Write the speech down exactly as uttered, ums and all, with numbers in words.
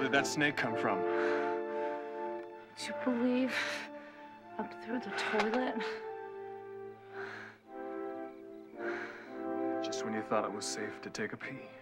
did that snake come from? Did you believe up through the toilet? Just when you thought it was safe to take a pee.